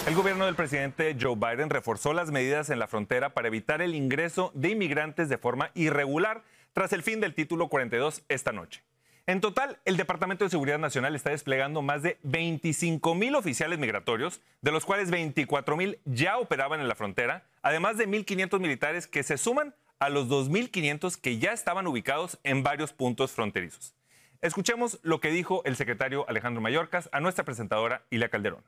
El gobierno del presidente Joe Biden reforzó las medidas en la frontera para evitar el ingreso de inmigrantes de forma irregular tras el fin del Título 42 esta noche. En total, el Departamento de Seguridad Nacional está desplegando más de 25,000 oficiales migratorios, de los cuales 24,000 ya operaban en la frontera, además de 1,500 militares que se suman a los 2,500 que ya estaban ubicados en varios puntos fronterizos. Escuchemos lo que dijo el secretario Alejandro Mayorkas a nuestra presentadora Ilia Calderón.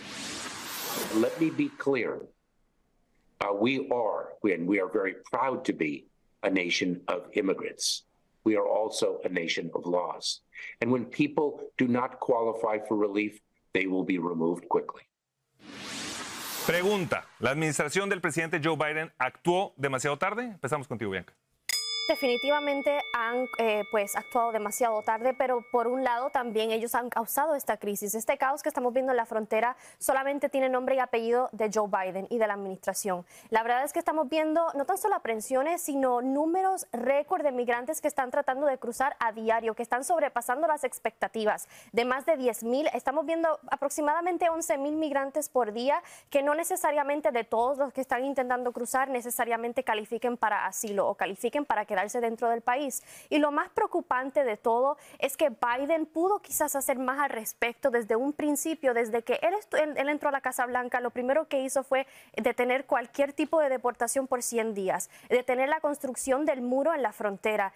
Let me be clear. We are very proud to be a nation of immigrants. We are also a nation of laws. And when people do not qualify for relief, they will be removed quickly. Pregunta, ¿la administración del presidente Joe Biden actuó demasiado tarde? Empezamos contigo, Bianca. Definitivamente han actuado demasiado tarde, pero por un lado también ellos han causado esta crisis. Este caos que estamos viendo en la frontera solamente tiene nombre y apellido de Joe Biden y de la administración. La verdad es que estamos viendo no tan solo aprehensiones, sino números récord de migrantes que están tratando de cruzar a diario, que están sobrepasando las expectativas de más de 10,000. Estamos viendo aproximadamente 11,000 migrantes por día, que no necesariamente de todos los que están intentando cruzar necesariamente califiquen para asilo o califiquen para quedarse dentro del país. Y lo más preocupante de todo es que Biden pudo quizás hacer más al respecto desde un principio. Desde que él entró a la Casa Blanca, lo primero que hizo fue detener cualquier tipo de deportación por 100 días, detener la construcción del muro en la frontera,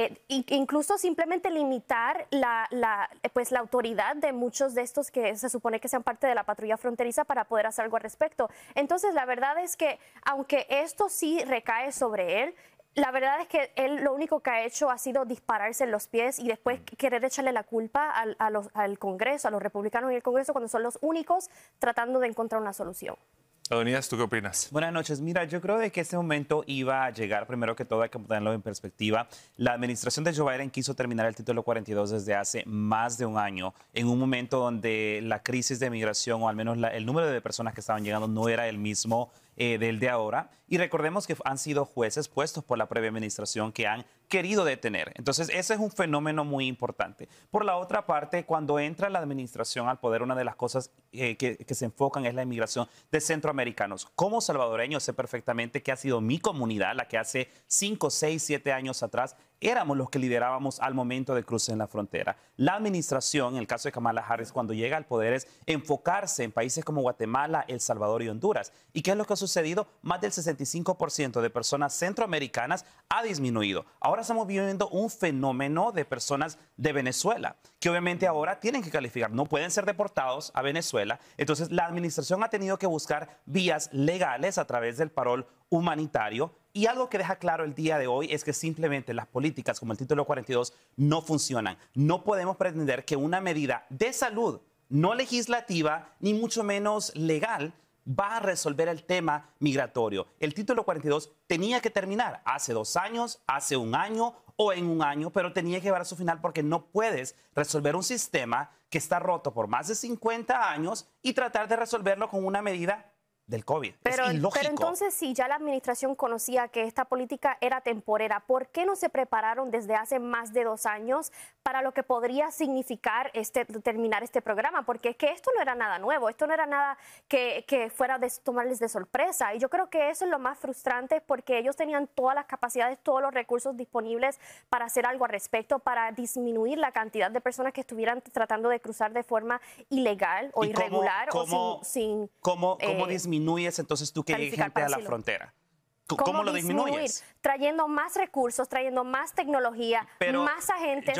incluso simplemente limitar la autoridad de muchos de estos que se supone que sean parte de la patrulla fronteriza para poder hacer algo al respecto. Entonces, la verdad es que, aunque esto sí recae sobre él, la verdad es que él lo único que ha hecho ha sido dispararse en los pies y después querer echarle la culpa al Congreso, a los republicanos en el Congreso, cuando son los únicos tratando de encontrar una solución. Adonías, ¿tú qué opinas? Buenas noches. Mira, yo creo de que este momento iba a llegar. Primero que todo, hay que ponerlo en perspectiva. La administración de Joe Biden quiso terminar el Título 42 desde hace más de un año, en un momento donde la crisis de migración, o al menos el número de personas que estaban llegando, no era el mismo del de ahora. Y recordemos que han sido jueces puestos por la previa administración que han querido detener. Entonces, ese es un fenómeno muy importante. Por la otra parte, cuando entra la administración al poder, una de las cosas que se enfocan es la inmigración de centroamericanos. Como salvadoreño, sé perfectamente que ha sido mi comunidad la que hace 5, 6, 7 años atrás éramos los que liderábamos al momento de cruce en la frontera. La administración, en el caso de Kamala Harris, cuando llega al poder, es enfocarse en países como Guatemala, El Salvador y Honduras. ¿Y qué es lo que ha sucedido? Más del 65% de personas centroamericanas ha disminuido. Ahora estamos viviendo un fenómeno de personas de Venezuela, que obviamente ahora tienen que calificar, no pueden ser deportados a Venezuela. Entonces, la administración ha tenido que buscar vías legales a través del parol humanitario. Y algo que deja claro el día de hoy es que simplemente las políticas como el Título 42 no funcionan. No podemos pretender que una medida de salud, no legislativa, ni mucho menos legal, va a resolver el tema migratorio. El Título 42 tenía que terminar hace 2 años, hace 1 año o en 1 año, pero tenía que llevar a su final porque no puedes resolver un sistema que está roto por más de 50 años y tratar de resolverlo con una medida del COVID. Pero entonces, si ya la administración conocía que esta política era temporera, ¿por qué no se prepararon desde hace más de 2 años para lo que podría significar terminar este programa? Porque es que esto no era nada nuevo, esto no era nada que fuera de tomarles de sorpresa. Y yo creo que eso es lo más frustrante, porque ellos tenían todas las capacidades, todos los recursos disponibles para hacer algo al respecto, para disminuir la cantidad de personas que estuvieran tratando de cruzar de forma ilegal o irregular o sin ¿Cómo disminuyes entonces tú que llegue gente a la frontera? ¿Cómo lo disminuyes? Trayendo más recursos, trayendo más tecnología, más agentes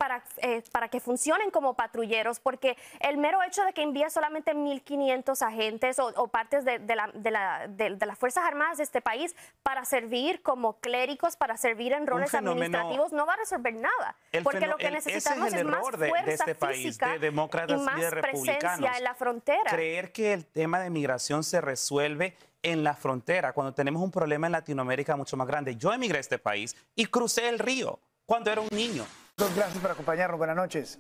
para que funcionen como patrulleros, porque el mero hecho de que envíe solamente 1,500 agentes o partes de las Fuerzas Armadas de este país para servir como clérigos, para servir en roles administrativos, no va a resolver nada. Porque lo que necesitamos es más fuerza física y más presencia en la frontera. Creer que el tema de migración se resuelve en la frontera, cuando tenemos un problema en Latinoamérica mucho más grande. Yo emigré a este país y crucé el río cuando era un niño. Gracias por acompañarnos. Buenas noches.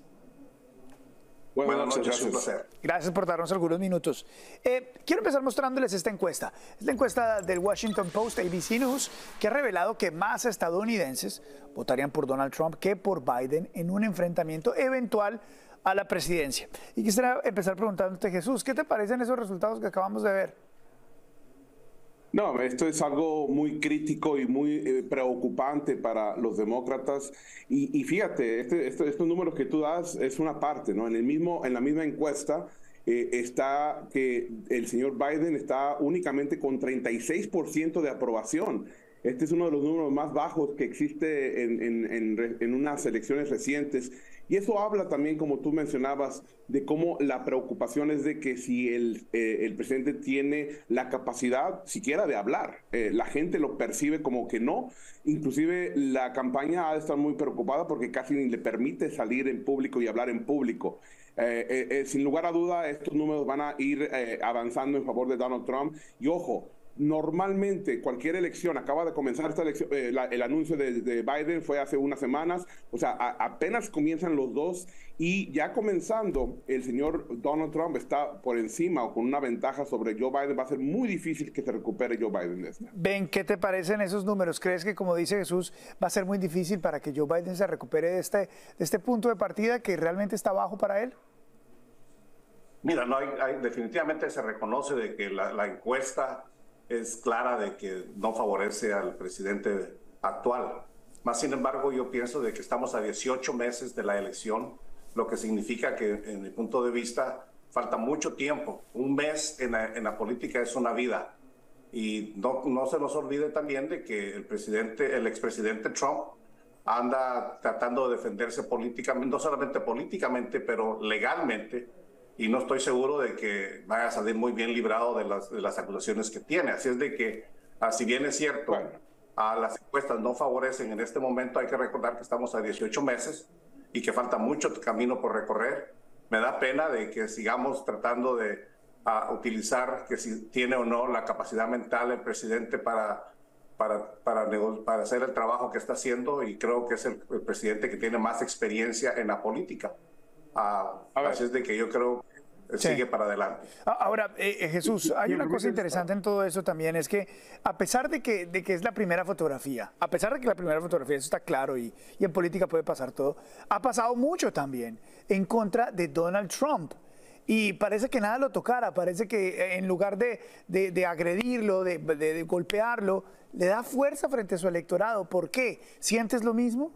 Buenas noches, es un placer. Gracias por darnos algunos minutos. Quiero empezar mostrándoles esta encuesta. Es la encuesta del Washington Post, ABC News, que ha revelado que más estadounidenses votarían por Donald Trump que por Biden en un enfrentamiento eventual a la presidencia. Y quisiera empezar preguntándote, Jesús, ¿qué te parecen esos resultados que acabamos de ver? No, esto es algo muy crítico y muy preocupante para los demócratas. Y fíjate, estos números que tú das es una parte, ¿no? En la misma encuesta está que el señor Biden está únicamente con 36% de aprobación. Este es uno de los números más bajos que existe en unas elecciones recientes. Y eso habla también, como tú mencionabas, de cómo la preocupación es de que si el presidente tiene la capacidad siquiera de hablar, la gente lo percibe como que no. Inclusive la campaña ha de estar muy preocupada porque casi ni le permite salir en público y hablar en público. Sin lugar a duda, estos números van a ir avanzando en favor de Donald Trump. Y ojo, normalmente cualquier elección, acaba de comenzar esta elección, el anuncio de Biden fue hace unas semanas, o sea, apenas comienzan los dos y ya comenzando, el señor Donald Trump está por encima o con una ventaja sobre Joe Biden. Va a ser muy difícil que se recupere Joe Biden de esta. Ben, ¿qué te parecen esos números? ¿Crees que, como dice Jesús, va a ser muy difícil para que Joe Biden se recupere de este punto de partida que realmente está bajo para él? Mira, no definitivamente se reconoce de que la encuesta es clara de que no favorece al presidente actual. Más sin embargo, yo pienso de que estamos a 18 meses de la elección, lo que significa que, en mi punto de vista, falta mucho tiempo. Un mes en la política es una vida. Y no se nos olvide también de que el expresidente Trump anda tratando de defenderse políticamente, no solamente políticamente, pero legalmente. Y no estoy seguro de que vaya a salir muy bien librado de las acusaciones que tiene. Así es de que, si bien es cierto, las encuestas no favorecen en este momento, hay que recordar que estamos a 18 meses y que falta mucho camino por recorrer. Me da pena de que sigamos tratando de utilizar que si tiene o no la capacidad mental el presidente para hacer el trabajo que está haciendo, y creo que es el presidente que tiene más experiencia en la política. Así es de que yo creo que sigue para adelante. Ahora, Jesús, hay una cosa interesante en todo eso también, es que a pesar de que es la primera fotografía, eso está claro y en política puede pasar todo, ha pasado mucho también en contra de Donald Trump. Y parece que nada lo tocara, parece que en lugar de agredirlo, de golpearlo, le da fuerza frente a su electorado. ¿Por qué? ¿Sientes lo mismo?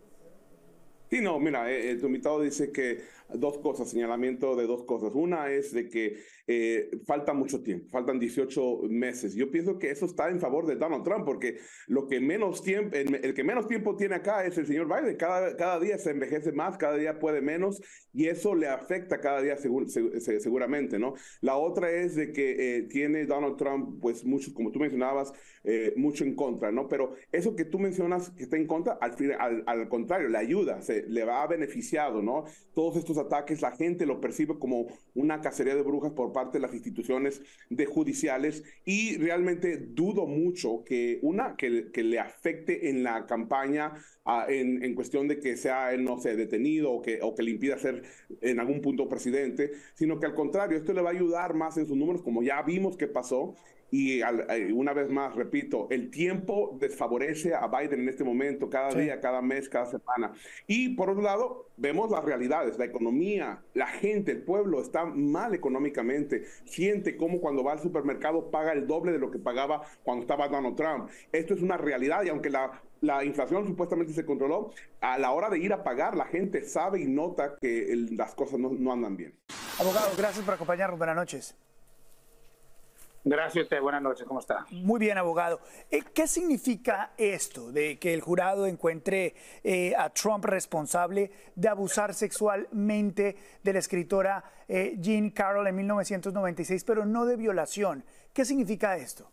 Sí, no, mira, tu invitado dice que dos cosas, señalamiento de dos cosas. Una es de que falta mucho tiempo, faltan 18 meses. Yo pienso que eso está en favor de Donald Trump, porque el que menos tiempo tiene acá es el señor Biden. Cada día se envejece más, cada día puede menos, y eso le afecta cada día seguramente, ¿no? La otra es de que tiene Donald Trump, pues mucho, como tú mencionabas, mucho en contra, ¿no? Pero eso que tú mencionas que está en contra, al contrario, le ayuda, le va beneficiado, ¿no? Todos estos ataques, la gente lo percibe como una cacería de brujas por parte de las instituciones judiciales, y realmente dudo mucho que le afecte en la campaña en cuestión de que sea, no sé, detenido o que le impida ser en algún punto presidente, sino que al contrario, esto le va a ayudar más en sus números, como ya vimos que pasó. Y una vez más, repito, el tiempo desfavorece a Biden en este momento, cada día, cada mes, cada semana. Y por otro lado, vemos las realidades, la economía, la gente, el pueblo está mal económicamente. Siente como cuando va al supermercado paga el doble de lo que pagaba cuando estaba Donald Trump. Esto es una realidad, y aunque la inflación supuestamente se controló, a la hora de ir a pagar, la gente sabe y nota que las cosas no andan bien. Abogado, gracias por acompañarnos. Buenas noches. Gracias a usted, buenas noches, ¿cómo está? Muy bien, abogado. ¿Qué significa esto de que el jurado encuentre a Trump responsable de abusar sexualmente de la escritora Jean Carroll en 1996, pero no de violación? ¿Qué significa esto?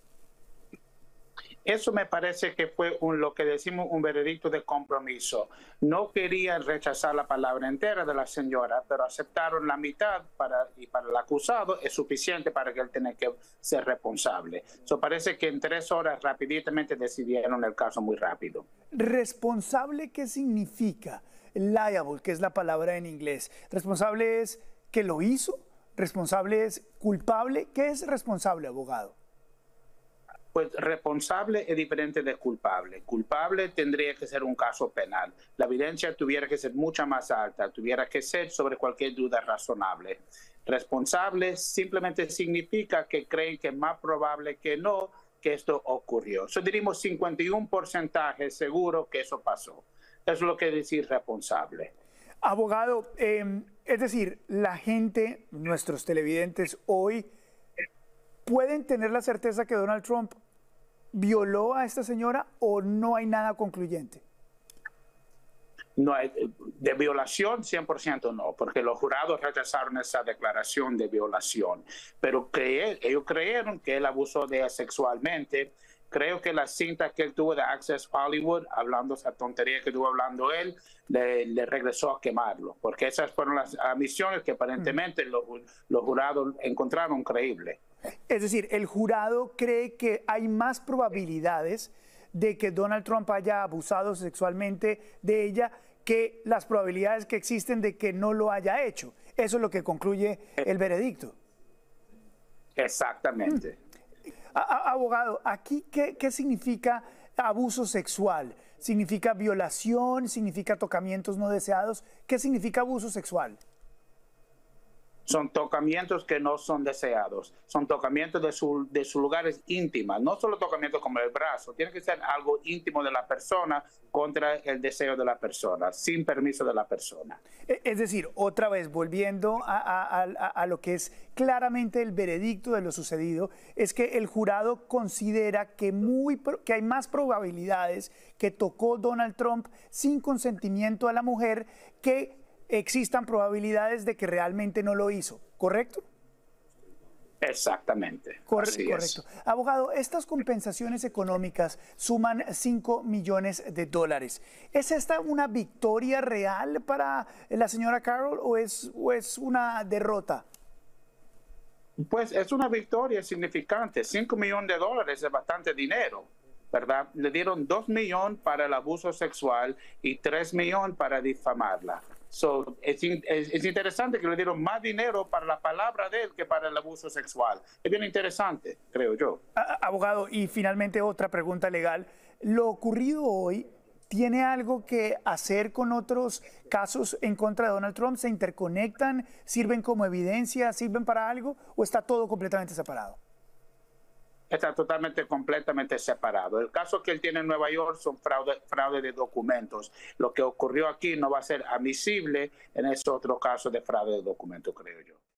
Eso me parece que fue lo que decimos un veredicto de compromiso. No querían rechazar la palabra entera de la señora, pero aceptaron la mitad y para el acusado es suficiente para que él tenga que ser responsable. Eso parece que en 3 horas rapiditamente decidieron el caso muy rápido. ¿Responsable qué significa? Liable, que es la palabra en inglés. ¿Responsable es que lo hizo? ¿Responsable es culpable? ¿Qué es responsable, abogado? Pues responsable es diferente de culpable. Culpable tendría que ser un caso penal. La evidencia tuviera que ser mucha más alta, tuviera que ser sobre cualquier duda razonable. Responsable simplemente significa que creen que es más probable que no que esto ocurrió. Eso diríamos 51% seguro que eso pasó. Eso es lo que decir responsable. Abogado, es decir, la gente, nuestros televidentes hoy, ¿pueden tener la certeza que Donald Trump violó a esta señora o no hay nada concluyente? No hay, de violación 100% no, porque los jurados rechazaron esa declaración de violación, pero ellos creyeron que él abusó de ella sexualmente. Creo que la cinta que él tuvo de Access Hollywood, hablando esa tontería que estuvo hablando él, le regresó a quemarlo, porque esas fueron las admisiones que aparentemente los jurados encontraron creíbles. Es decir, el jurado cree que hay más probabilidades de que Donald Trump haya abusado sexualmente de ella que las probabilidades que existen de que no lo haya hecho. Eso es lo que concluye el veredicto. Exactamente. Abogado, aquí, ¿qué significa abuso sexual? ¿Significa violación? ¿Significa tocamientos no deseados? ¿Qué significa abuso sexual? Son tocamientos que no son deseados, son tocamientos de sus lugares íntimos, no solo tocamientos como el brazo, tiene que ser algo íntimo de la persona contra el deseo de la persona, sin permiso de la persona. Es decir, otra vez, volviendo a lo que es claramente el veredicto de lo sucedido, es que el jurado considera que hay más probabilidades que tocó Donald Trump sin consentimiento a la mujer que existan probabilidades de que realmente no lo hizo, ¿correcto? Exactamente. Correcto. Abogado, estas compensaciones económicas suman $5 millones. ¿Es esta una victoria real para la señora Carroll o es una derrota? Pues es una victoria significante. $5 millones es bastante dinero, ¿verdad? Le dieron $2 millones para el abuso sexual y $3 millones para difamarla. Es interesante que le dieron más dinero para la palabra de él que para el abuso sexual. Es bien interesante, creo yo. Abogado, y finalmente otra pregunta legal. ¿Lo ocurrido hoy tiene algo que hacer con otros casos en contra de Donald Trump? ¿Se interconectan? ¿Sirven como evidencia? ¿Sirven para algo? ¿O está todo completamente separado? Está completamente separado. El caso que él tiene en Nueva York son fraude de documentos. Lo que ocurrió aquí no va a ser admisible en ese otro caso de fraude de documentos, creo yo.